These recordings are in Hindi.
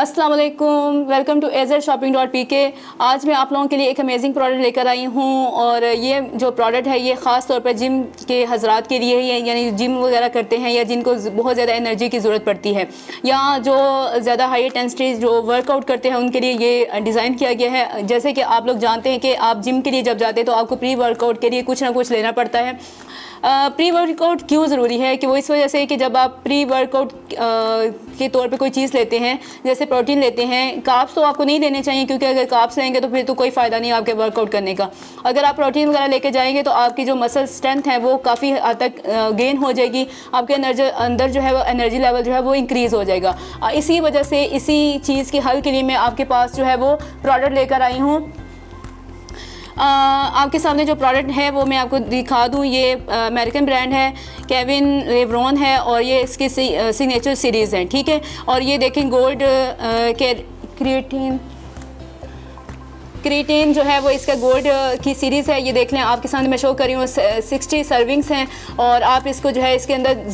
अस्सलाम वालेकुम, वेलकम टू azshopping.pk। आज मैं आप लोगों के लिए एक अमेजिंग प्रोडक्ट लेकर आई हूँ और ये जो प्रोडक्ट है ये ख़ास तौर पर जिम के हज़रात के लिए है, यानी जिम वगैरह करते हैं या जिनको बहुत ज़्यादा एनर्जी की ज़रूरत पड़ती है या जो ज़्यादा हाई इंटेंसिटी जो वर्कआउट करते हैं उनके लिए ये डिज़ाइन किया गया है। जैसे कि आप लोग जानते हैं कि आप जिम के लिए जब जाते हैं तो आपको प्री वर्कआउट के लिए कुछ ना कुछ लेना पड़ता है। प्री वर्कआउट क्यों ज़रूरी है कि वो इस वजह से कि जब आप प्री वर्कआउट के तौर पे कोई चीज़ लेते हैं, जैसे प्रोटीन लेते हैं, कार्ब्स तो आपको नहीं लेने चाहिए क्योंकि अगर कार्ब्स लेंगे तो फिर तो कोई फ़ायदा नहीं आपके वर्कआउट करने का। अगर आप प्रोटीन वगैरह लेके जाएंगे तो आपकी जो मसल स्ट्रेंथ है वो काफ़ी हद तक गेन हो जाएगी, आपके अंदर जो है वो एनर्जी लेवल जो है वो इंक्रीज़ हो जाएगा। इसी वजह से इसी चीज़ के हल के लिए मैं आपके पास जो है वो प्रोडक्ट लेकर आई हूँ। आपके सामने जो प्रोडक्ट है वो मैं आपको दिखा दूँ। ये अमेरिकन ब्रांड है, केविन लेब्रॉन है और ये इसकी सिग्नेचर सीरीज़ है, ठीक है। और ये देखें गोल्ड क्रिएटिन जो है वो इसका गोल्ड की सीरीज़ है। ये देख लें, आपके सामने मैं शो कर रही हूँ। 60 सर्विंग्स हैं और आप इसको जो है इसके अंदर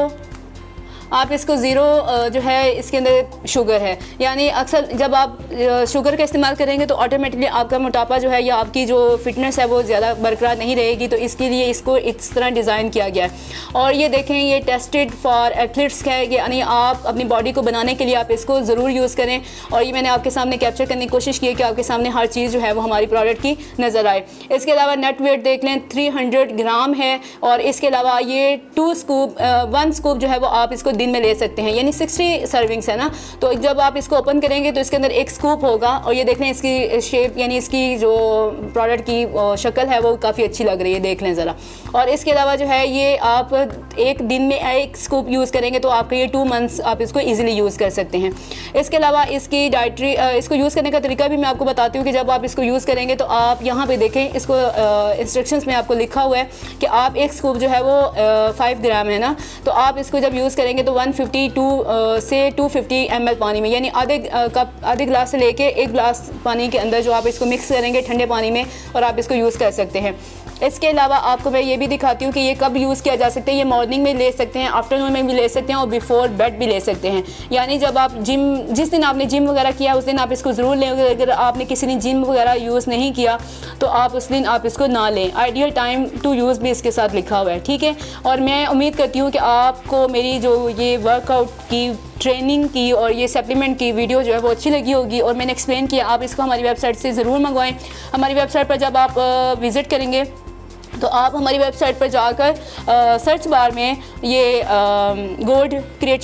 ज़ीरो जो है इसके अंदर शुगर है, यानी अक्सर जब आप शुगर का इस्तेमाल करेंगे तो ऑटोमेटिकली आपका मोटापा जो है या आपकी जो फिटनेस है वो ज़्यादा बरकरार नहीं रहेगी, तो इसके लिए इसको इस तरह डिज़ाइन किया गया है। और ये देखें, ये टेस्टेड फॉर एथलीट्स है, यानी आप अपनी बॉडी को बनाने के लिए आप इसको ज़रूर यूज़ करें। और ये मैंने आपके सामने कैप्चर करने की कोशिश की है कि आपके सामने हर चीज़ जो है वो हमारी प्रोडक्ट की नज़र आए। इसके अलावा नेट वेट देख लें 300 ग्राम है और इसके अलावा ये 1 स्कूप जो है वो आप इसको दिन में ले सकते हैं, यानी 60 सर्विंग्स है ना। तो जब आप इसको ओपन करेंगे तो इसके अंदर 1 स्कूप होगा और ये देख लें इसकी शेप, यानी इसकी जो प्रोडक्ट की शक्ल है वो काफ़ी अच्छी लग रही है, देख लें ज़रा। और इसके अलावा जो है ये आप एक दिन में 1 स्कूप यूज़ करेंगे तो आपके ये 2 मंथ्स आप इसको ईजिली यूज़ कर सकते हैं। इसके अलावा इसकी डाइट्री इसको यूज़ करने का तरीका भी मैं आपको बताती हूँ कि जब आप इसको यूज़ करेंगे तो आप यहाँ पे देखें, इसको इंस्ट्रक्शंस में आपको लिखा हुआ है कि आप 1 स्कूप जो है वो 5 ग्राम है ना, तो आप इसको जब यूज़ करेंगे तो 152 से 250 ml पानी में, यानी आधे गिलास से लेके 1 गिलास पानी के अंदर जो आप इसको मिक्स करेंगे ठंडे पानी में और आप इसको यूज़ कर सकते हैं। इसके अलावा आपको मैं ये भी दिखाती हूँ कि ये कब यूज़ किया जा सकता है। ये मॉर्निंग में ले सकते हैं, आफ्टरनून में भी ले सकते हैं और बिफोर बेड भी ले सकते हैं। यानी जब आप जिस दिन आपने जिम वगैरह किया उस दिन आप इसको ज़रूर लें। अगर आपने किसी ने जिम वगैरह यूज़ नहीं किया तो आप उस दिन आप इसको ना लें। आइडियल टाइम टू यूज़ भी इसके साथ लिखा हुआ है, ठीक है। और मैं उम्मीद करती हूँ कि आपको मेरी जो ये वर्कआउट की ट्रेनिंग की और ये सप्लीमेंट की वीडियो जो है वो अच्छी लगी होगी और मैंने एक्सप्लेन किया। आप इसको हमारी वेबसाइट से ज़रूर मंगवाएं। हमारी वेबसाइट पर जब आप विज़िट करेंगे तो आप हमारी वेबसाइट पर जाकर सर्च बार में ये गोल्ड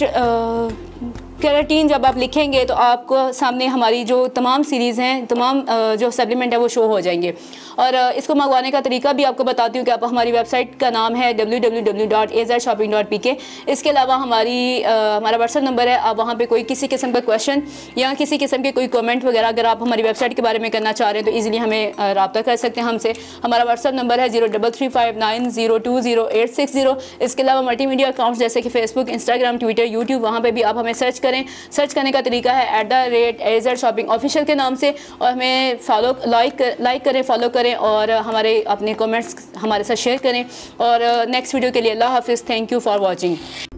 केराटिन जब आप लिखेंगे तो आपको सामने हमारी जो तमाम सीरीज़ हैं, तमाम जो सप्लीमेंट है वो शो हो जाएंगे। और इसको मंगवाने का तरीका भी आपको बताती हूँ कि आप हमारी वेबसाइट का नाम है www.azshopping.pk। इसके अलावा हमारा व्हाट्सएप नंबर है, आप वहाँ पे कोई किसी किस्म का क्वेश्चन या किसी किस्म के कोई कमेंट वगैरह अगर आप हमारी वेबसाइट के बारे में करना चाह रहे हैं तो ईज़िली हमें रब्ता कर सकते हैं हमसे। हमारा व्हाट्सएप नंबर है 0335902860। इसके अलावा मल्टीमीडिया अकाउंट्स जैसे कि फेसबुक, इंस्टाग्राम, ट्विटर, यूट्यूब, वहाँ पर भी आप हमें सर्च करें। सर्च करने का तरीका है @azshopping ऑफिशियल के नाम से, और हमें लाइक करें, फॉलो करें और हमारे अपने कमेंट्स हमारे साथ शेयर करें। और नेक्स्ट वीडियो के लिए अल्लाह हाफिज़। Thank you for watching.